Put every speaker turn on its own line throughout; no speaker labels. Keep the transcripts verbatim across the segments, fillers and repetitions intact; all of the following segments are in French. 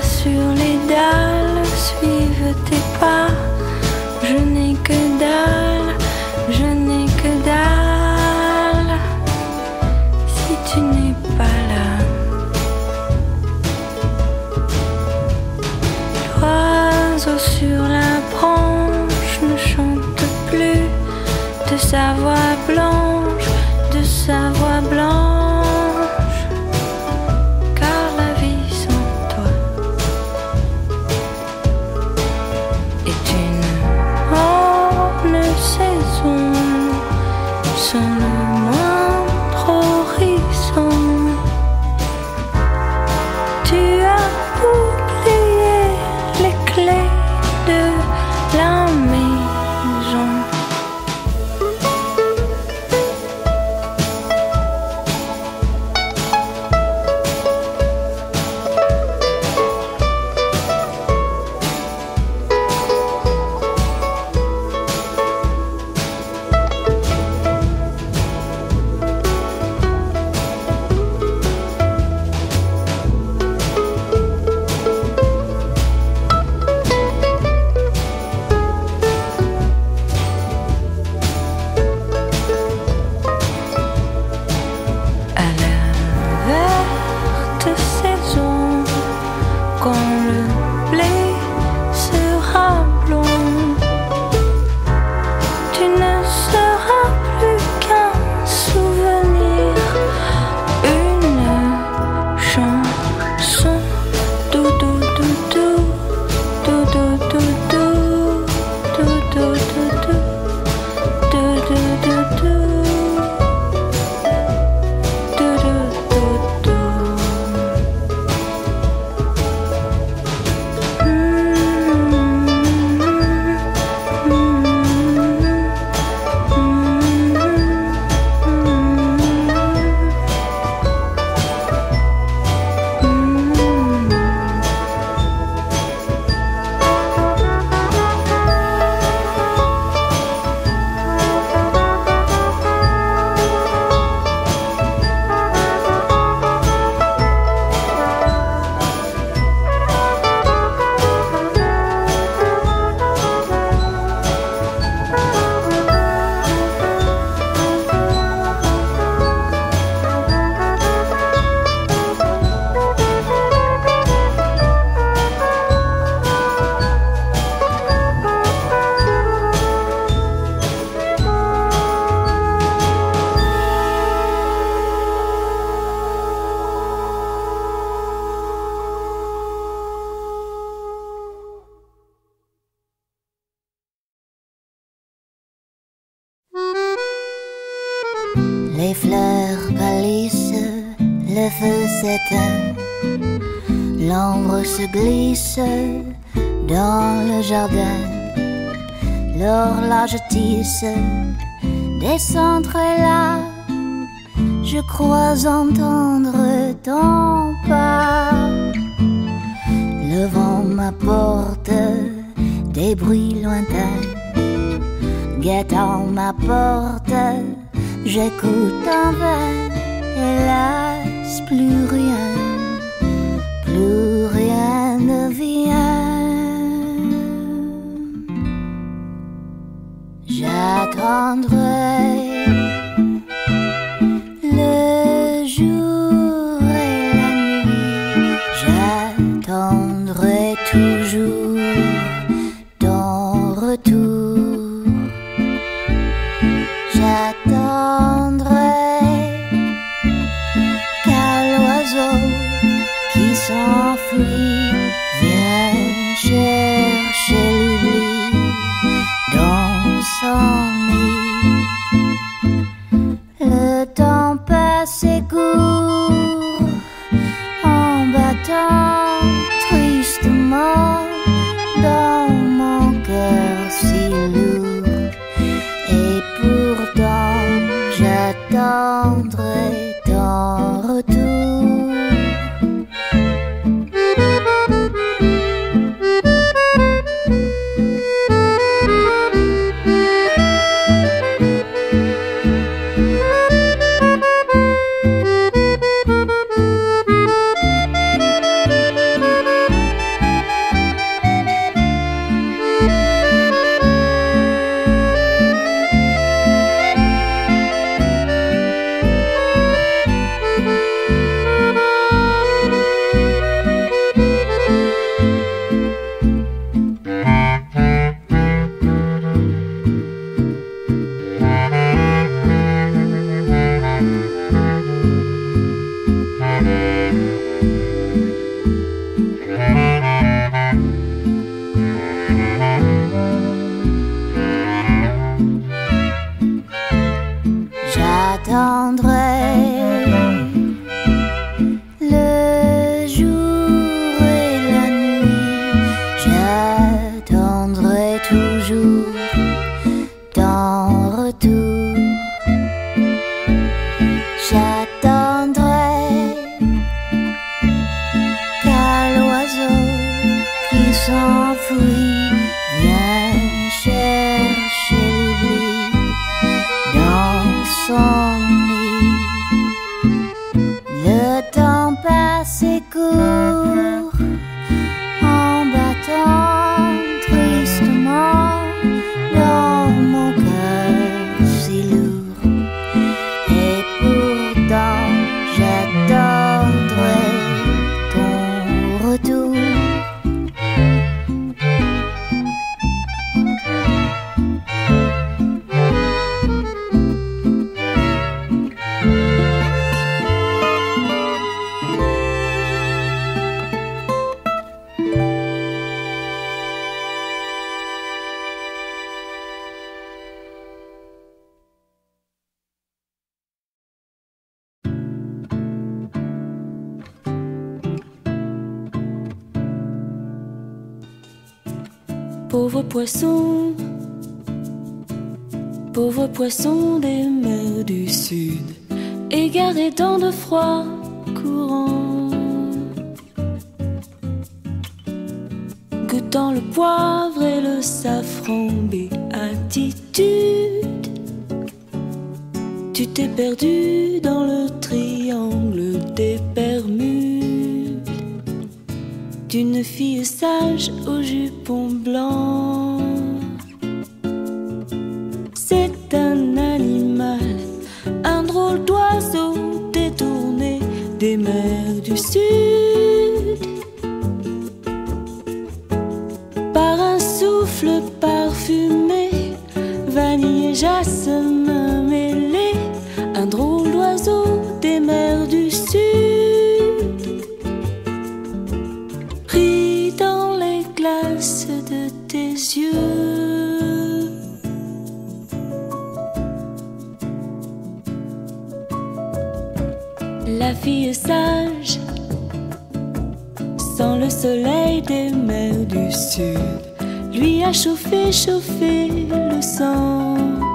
sur les dalles suivent tes pas. Je n'ai que dalle, je n'ai que dalle si tu n'es pas là. L'oiseau sur la branche ne chante plus de sa voix blanche, de sa voix blanche, car la vie sans toi est une morne saison sans le moindre horizon. Tu as oublié les clés de la maison.
Les fleurs pâlissent, le feu s'éteint, l'ombre se glisse dans le jardin. L'horloge tisse des centres là, je crois entendre ton pas. Le vent m'apporte des bruits lointains, guettant ma porte. J'écoute en vain, hélas, plus rien, plus rien ne vient. J'attendrai le jour et la nuit, j'attendrai toujours ton retour. J'attendrai qu'à l'oiseau qui s'enfuit vienne chercher l'oubli dans son nid. Le temps passe et court en battant tristement dans s'enfuit, vient chercher l'oubli dans son nid. Le temps passe et court en battant tristement dans mon cœur si lourd. Et pourtant j'attendrai ton retour.
Pauvre poisson, pauvre poisson des mers du sud, égaré dans de froids courants, goûtant le poivre et le safran, béatitude. Tu t'es perdu dans le triangle des Bermudes, d'une fille sage au jupon blanc. C'est un animal, un drôle d'oiseau détourné des mers du sud, par un souffle parfumé, vanille et jasmin mêlés, un drôle d'oiseau des mers du sud. De tes yeux, la fille sage, sans le soleil des mers du sud, lui a chauffé, chauffé le sang.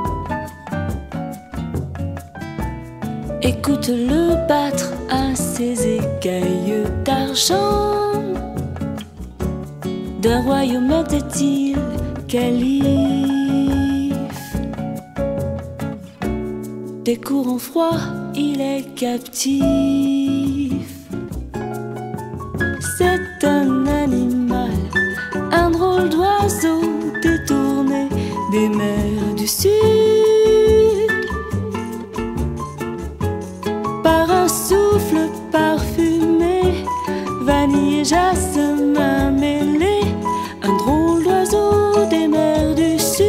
Écoute-le battre à ses écailles d'argent. D'un royaume était-il calife, des courants froids il est captif. C'est un animal, un drôle d'oiseau détourné des mers du sud, par un souffle parfumé, vanille et jasmin mêlés, un drôle d'oiseau des mers du sud,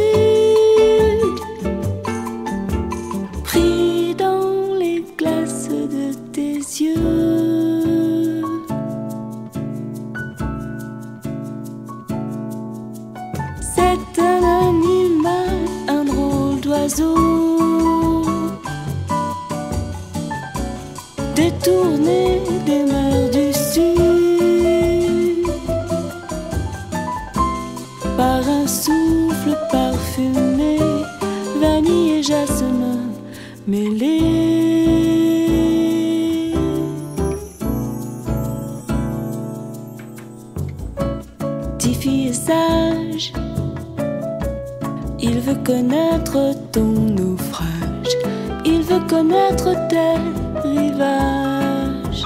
pris dans les glaces de tes yeux. C'est un animal, un drôle d'oiseau détourné des mers du sud, par un souffle parfumé, vanille et jasmin mêlés. Petite fille sage, il veut connaître ton naufrage, il veut connaître tes rivages,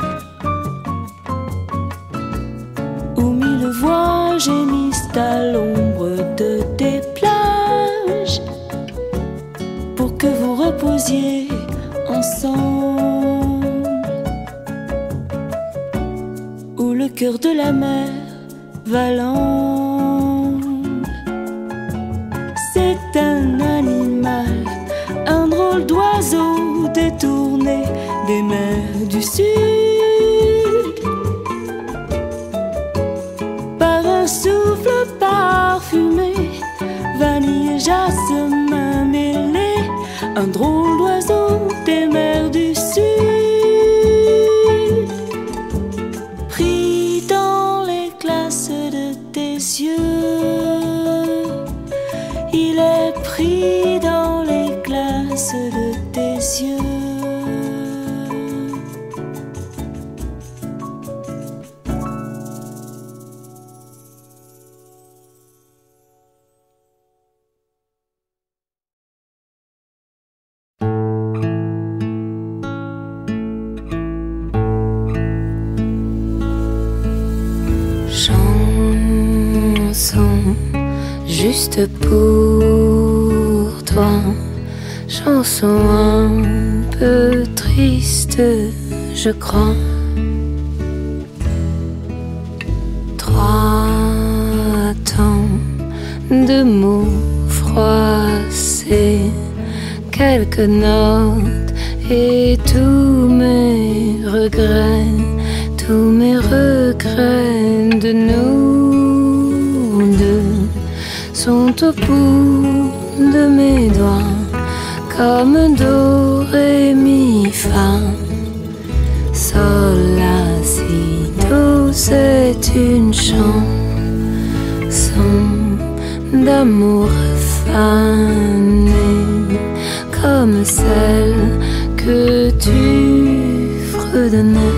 où mille voix gémissent à l'ombre de tes plages, pour que vous reposiez ensemble, où le cœur de la mer valente. C'est un animal, un drôle d'oiseau détourné des mers du sud, par un souffle parfumé, vanille et jasmin mêlés, un drôle d'oiseau des mers du sud, pris dans les glaces de tes yeux. Il est pris dans les glaces de tes yeux.
juste pour toi. Chanson un peu triste, je crois. Trois temps de mots froissés, quelques notes et tous mes regrets, tous mes regrets de nous deux sont au bout de mes doigts, comme do, ré, mi, fa, sol, la, si, do. C'est une chanson d'amour fanée, comme celle que tu fredonnais.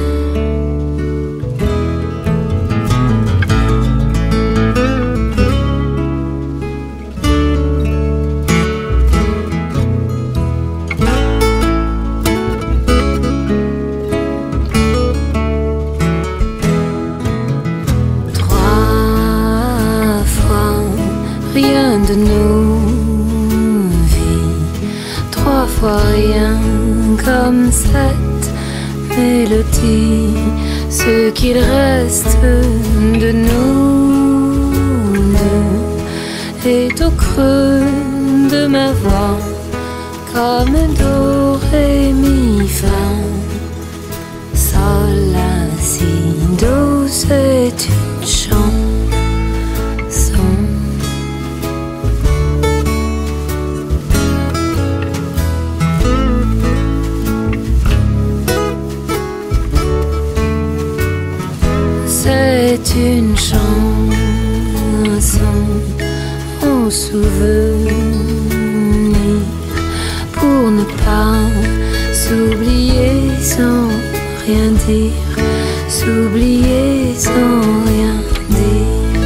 Rien de nos vies, trois fois rien comme cette mélodie. Ce qu'il reste de nous deux est au creux de ma voix, comme do, ré, mi, fa, sol, la, si, do. C'est une chanson C'est une chanson en souvenir, pour ne pas s'oublier sans rien dire, s'oublier sans rien dire.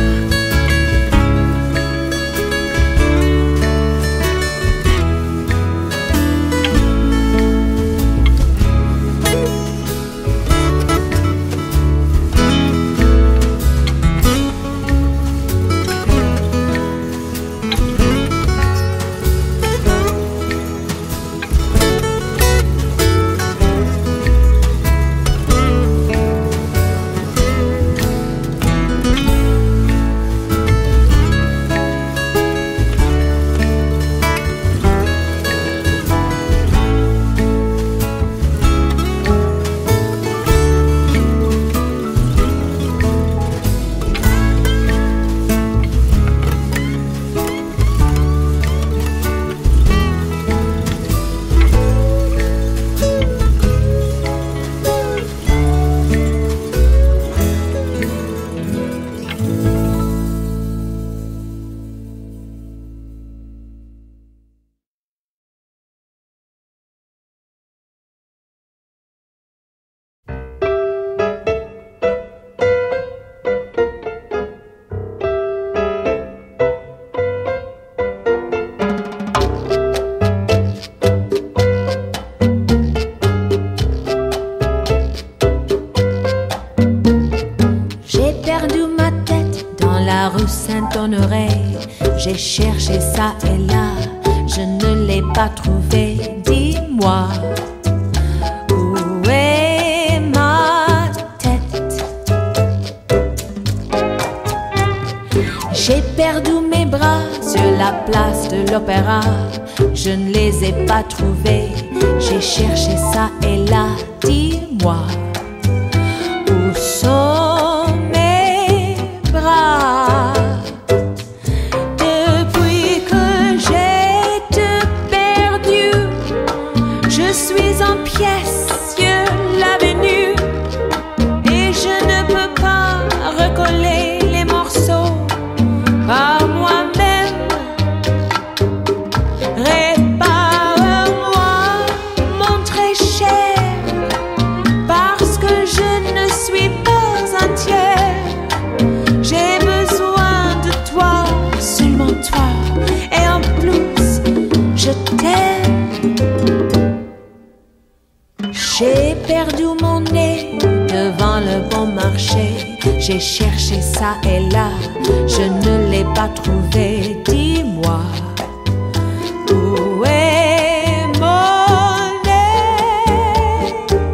Saint-Honoré, j'ai cherché ça et là, je ne l'ai pas trouvé. Dis-moi, où est ma tête? J'ai perdu mes bras sur la place de l'Opéra, je ne les ai pas trouvés. J'ai cherché ça et là, dis-moi, où sont mes bras? Pièce sur l'avenue et je ne peux pas recoller les morceaux par moi-même. Répare-moi, mon très cher, parce que je ne suis pas entière. J'ai besoin de toi, seulement toi, et en plus je t'aime. J'ai perdu mon nez devant le bon marché. J'ai cherché ça et là, je ne l'ai pas trouvé. dis-moi, où est mon nez?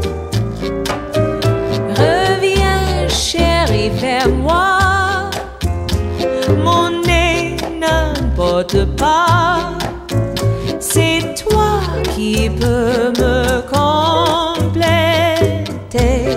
Reviens, chérie, vers moi. Mon nez n'importe pas. C'est toi qui peux me compléter.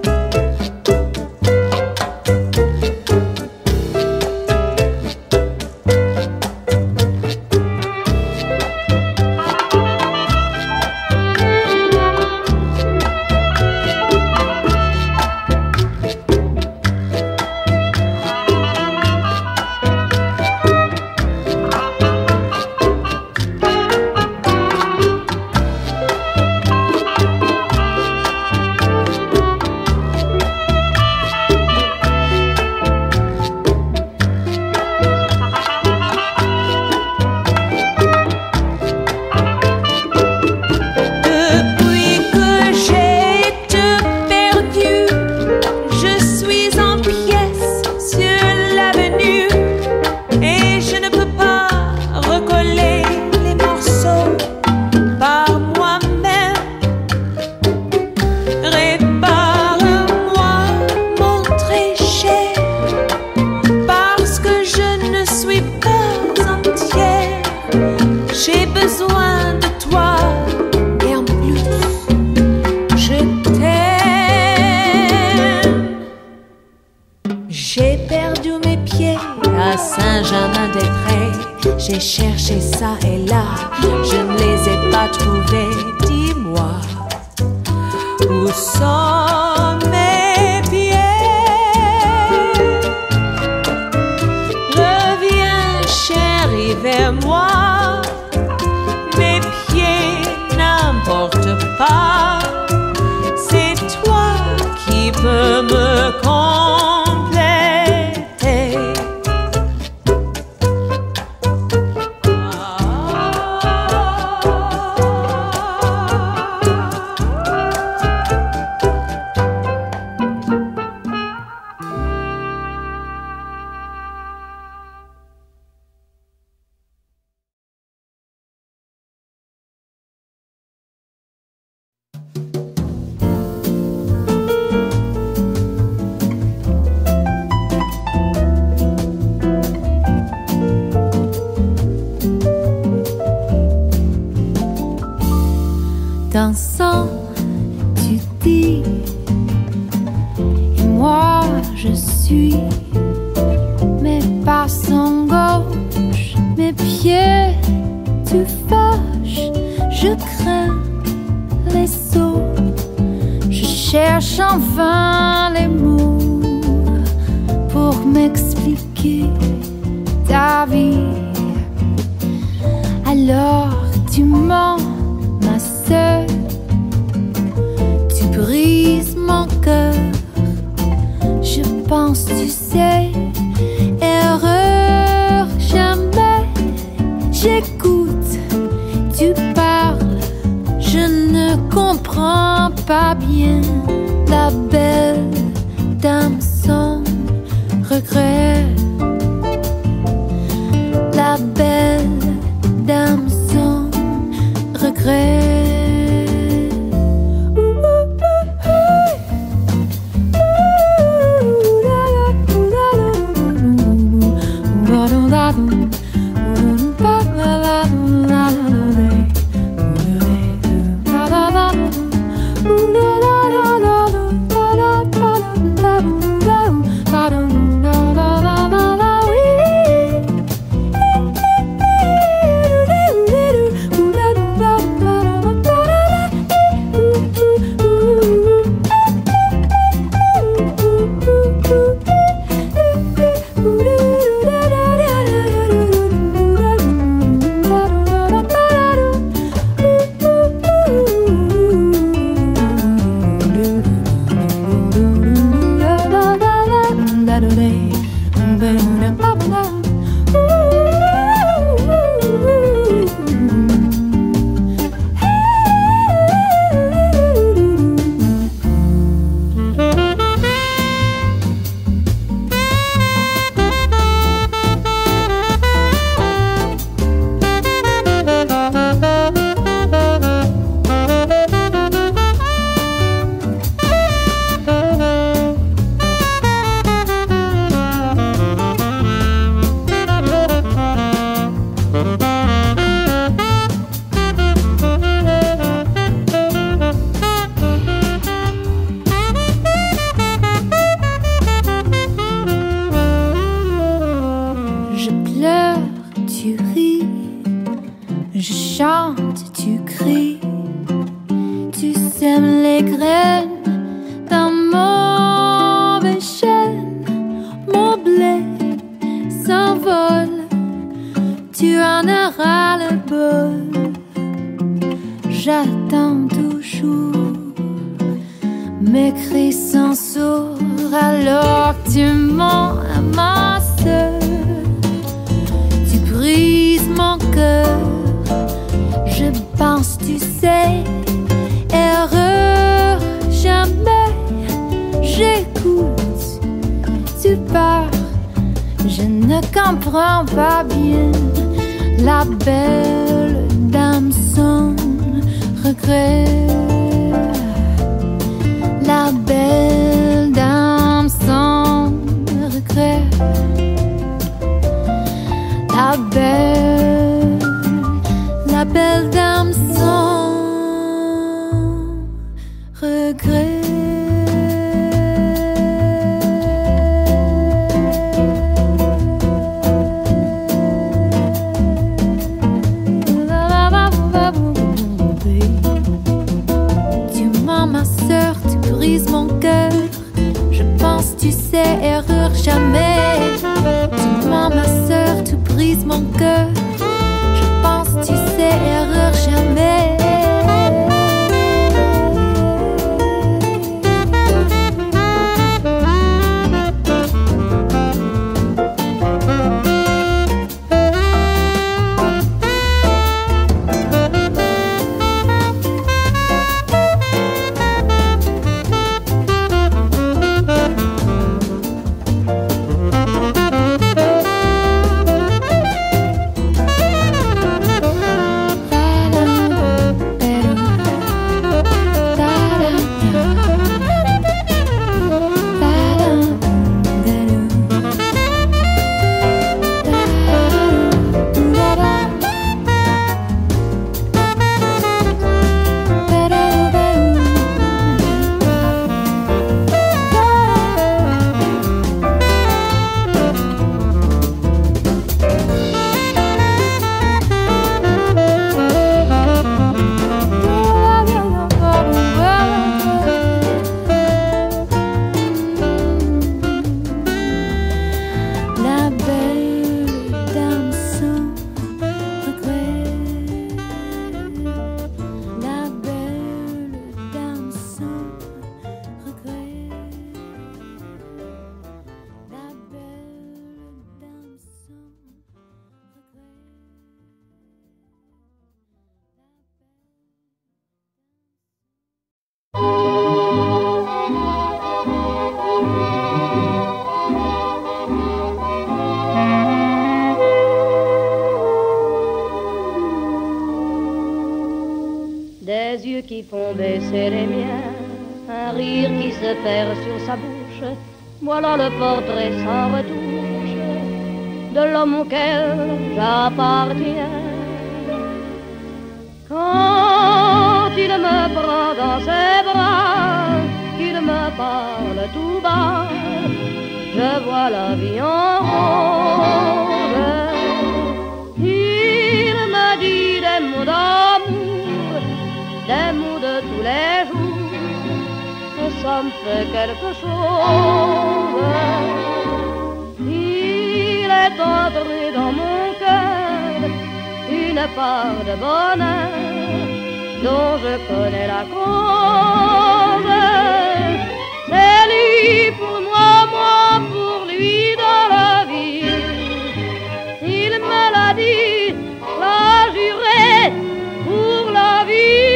J'ai besoin de toi et en plus, je t'aime. J'ai perdu mes pieds à Saint-Germain-des-Prés. J'ai cherché ça et là, je ne les ai pas trouvés. Dis-moi, où sont mes pieds? Reviens, chérie, vers moi. Mes pieds n'importe pas. C'est toi qui peux me compléter.
Dansant, tu dis, et moi je suis. Mes pas sont gauches, mes pieds, tu fâches. Je crains les sauts, je cherche en vain les mots pour m'expliquer ta vie. Alors tu mens, ma sœur, tu brises mon cœur. Je pense, tu sais, erreur jamais. J'écoute, tu parles, je ne comprends pas bien. La belle dame sans regret, la belle dame sans regret.
tu ris, je chante, tu cries, tu sèmes les graines dans mon chêne, mon blé s'envole, tu en auras le bol. J'attends toujours, mes cris sont sourds alors que tu m'amasses. Tu brises mon cœur, je pense, tu sais, erreur jamais. J'écoute, tu pars, je ne comprends pas bien. La belle dame son regret. La belle dame sans regret. La belle, la belle dame sans regret. Mon cœur, je pense, tu sais, erreur jamais. Tu mens ma sœur, tu brises mon cœur. Je pense, tu sais, erreur jamais.
Des yeux qui font baisser les miens, un rire qui se perd sur sa bouche, voilà le portrait sans retouche de l'homme auquel j'appartiens. Quand il me prend dans ses bras, qu'il me parle tout bas, je vois la vie en rose. Il me dit des mots d'amour, des mots de tous les jours, et ça me fait quelque chose. Il est entré dans mon cœur une part de bonheur dont je connais la cause. C'est lui pour moi, moi pour lui dans la vie. Il me l'a dit, l'a juré pour la vie.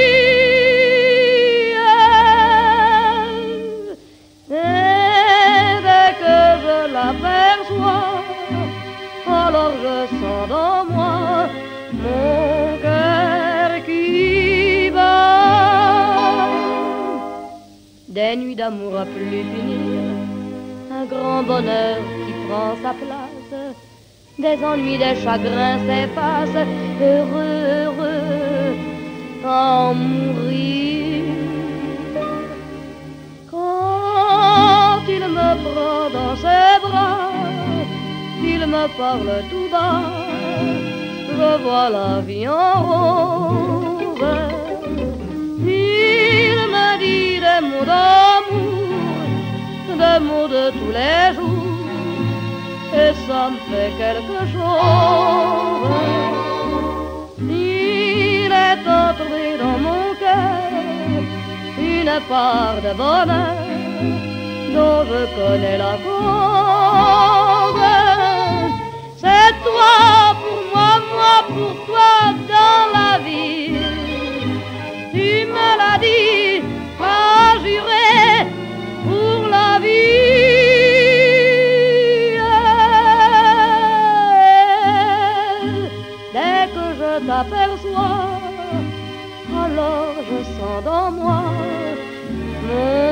Alors je sens dans moi mon cœur qui bat. Des nuits d'amour à plus finir, un grand bonheur qui prend sa place, des ennuis, des chagrins s'effacent, heureux, heureux, à mourir. Quand il me prend dans ses bras, il me parle tout bas, je vois la vie en rose. Il me dit des mots d'amour, des mots de tous les jours, et ça me fait quelque chose. Il est entré dans mon cœur une part de bonheur dont je connais la cause. C'est toi pour moi, moi pour toi dans la vie. Tu me l'as dit, t'as juré pour la vie. Dès que je t'aperçois, alors je sens dans moi mon